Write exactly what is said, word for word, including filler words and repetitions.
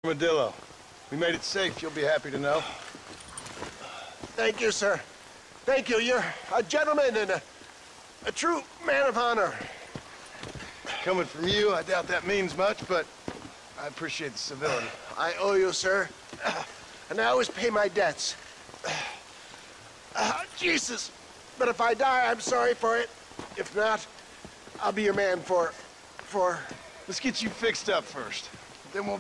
Armadillo. We made it safe, you'll be happy to know. Thank you, sir. Thank you. You're a gentleman and a, a true man of honor. Coming from you, I doubt that means much, but I appreciate the civility. I owe you, sir. And I always pay my debts. Uh, Jesus. But if I die, I'm sorry for it. If not, I'll be your man for... for... Let's get you fixed up first. Then we'll